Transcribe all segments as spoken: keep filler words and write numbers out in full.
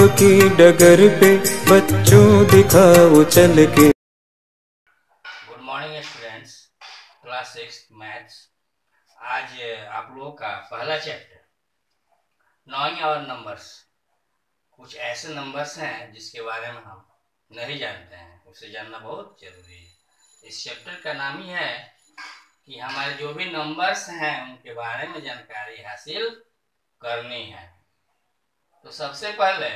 की डगर पे बच्चों दिखाओ चल के। Good morning students, class six maths. आज आप लोगों का पहला चैप्टर नॉइंग और नंबर्स। कुछ ऐसे नंबर्स हैं जिसके बारे में हम नहीं जानते हैं, उसे जानना बहुत जरूरी है। इस चैप्टर का नाम ही है कि हमारे जो भी नंबर्स हैं उनके बारे में जानकारी हासिल करनी है। तो सबसे पहले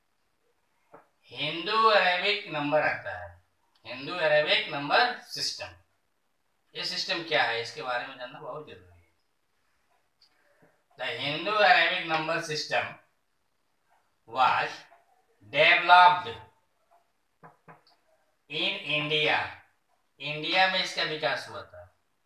हिंदू अरेबिक नंबर आता है, हिंदू अरेबिक नंबर सिस्टम। ये सिस्टम क्या है इसके बारे में जानना बहुत जरूरी है। The Hindu Arabic number system was developed in India. India में इसका विकास हुआ था।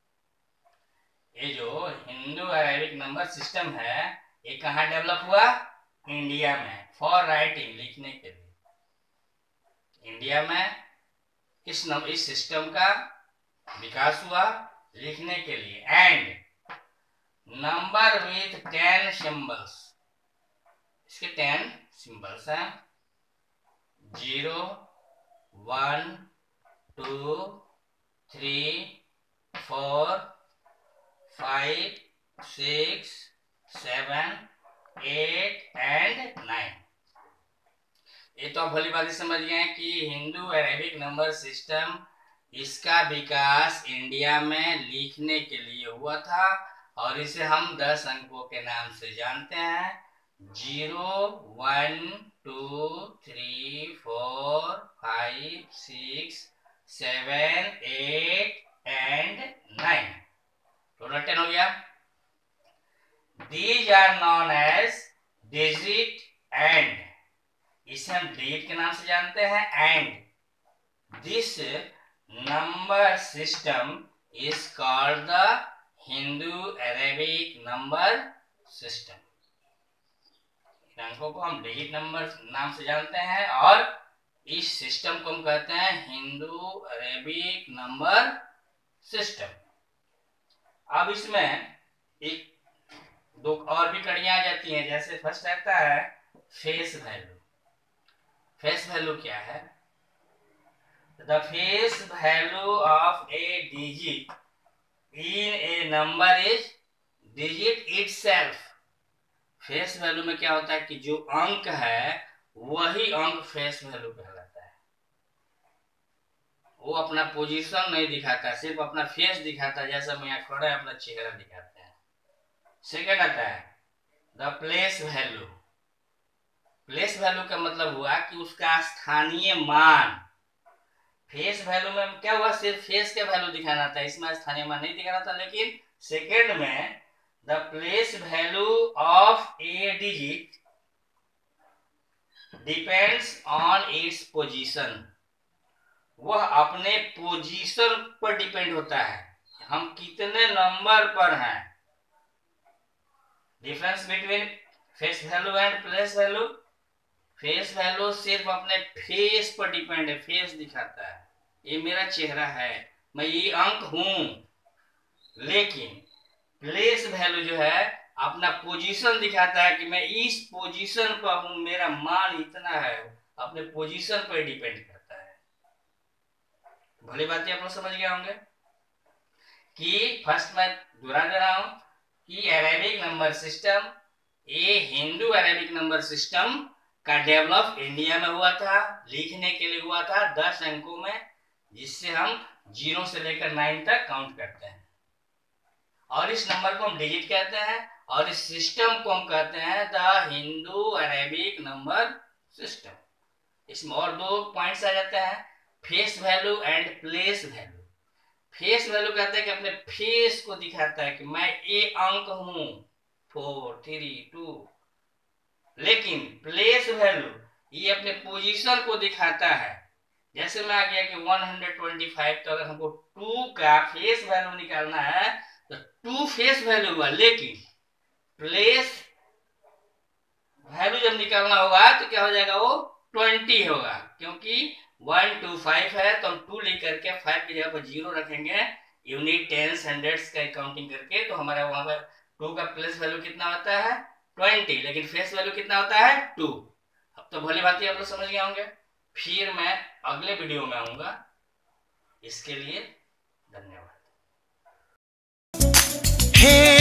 ये जो हिंदू अरेबिक नंबर सिस्टम है ये कहाँ डेवलप हुआ? इंडिया में। फॉर राइटिंग, लिखने के लिए इंडिया में इस नंबर इस सिस्टम का विकास हुआ लिखने के लिए। And number with ten symbols, इसके टेन सिंबल्स हैं। Zero, one, two, three, four, five, six, seven, eight and nine. ये तो आप भली बात समझ गए कि हिंदू अरेबिक नंबर सिस्टम इसका विकास इंडिया में लिखने के लिए हुआ था और इसे हम दस अंकों के नाम से जानते हैं। Zero, one, two, three, four, five, six, seven, eight and nine. Total ten हो गया। These are known as digit and, इसे हम डिजिट के नाम से जानते हैं। And this number system is called the Hindu Arabic number system. इन अंकों को हम डिजिट नंबर नाम से जानते हैं और इस सिस्टम को हम कहते हैं हिंदू अरेबिक नंबर सिस्टम। अब इसमें एक दो और भी कड़ियां आ जाती हैं। जैसे फर्स्ट आता है फेस वैल्यू। फेस वैल्यू क्या है? The face value of a digit in a number is digit itself. Face value में क्या होता है कि जो अंक है वही अंक फेस वैल्यू कहलाता है। वो अपना पोजीशन नहीं दिखाता, सिर्फ अपना फेस दिखाता है। जैसा मैं यहाँ खड़ा है अपना चेहरा दिखाते हैं। सेकेंड आता है the place value. Place value का मतलब हुआ कि उसका स्थानीय मान। फेस वैल्यू में क्या हुआ? सिर्फ फेस का वैल्यू दिखाना था, इसमें स्थानीय मान नहीं दिखाना था। लेकिन सेकेंड में the place value of a digit depends on its position. वह अपने पोजीशन पर डिपेंड होता है, हम कितने नंबर पर हैं। Difference between face value and place value. Face value सिर्फ अपने फेस पर डिपेंड है, फेस दिखाता है, ये मेरा चेहरा है, मैं ये अंक हूं। लेकिन प्लेस वैल्यू जो है अपना पोजीशन दिखाता है कि मैं इस पोजीशन पर हूं, मेरा मान इतना है, अपने पोजीशन पर डिपेंड करता है। भली बातें आप लोग समझ गए होंगे कि फर्स्ट मैं दोहरा दे रहा हूं कि अरेबिक नंबर सिस्टम, ये हिंदू अरेबिक नंबर सिस्टम का डेवलप इंडिया में हुआ था, लिखने के लिए हुआ था दस अंकों में, जिससे हम जीरो से लेकर नाइन तक काउंट करते हैं। और इस नंबर को हम डिजिट कहते हैं और इस सिस्टम को हम कहते हैं the Hindu Arabic number system. इसमें और दो पॉइंट्स आ जाते हैं, face value and place value. Face value कहते हैं कि अपने फेस को दिखाता है कि मैं ये अंक हूं, फोर, थ्री, टू। लेकिन प्लेस वैल्यू ये अपने पोजीशन को दिखाता है। जैसे मैं आ गया कि वन हंड्रेड ट्वेंटी फाइव, तो अगर हमको टू का फेस वैल्यू निकालना है तो टू फेस वैल्यू हुआ, लेकिन प्लेस वैल्यू जब निकालना होगा तो क्या हो जाएगा? वो ट्वेंटी होगा, क्योंकि वन टू फाइव है तो हम टू लिख करके फाइव की जगह पर जीरो रखेंगे, यूनिट, टेंस, हंड्रेड्स का काउंटिंग करके। तो हमारा वहां पर टू का प्लेस वैल्यू कितना होता है? ट्वेंटी, लेकिन फेस वैल्यू कितना होता है? टू। अब तो भली भांति आप लोग समझ गए होंगे। फिर मैं अगले वीडियो में आऊंगा। इसके लिए धन्यवाद। Hey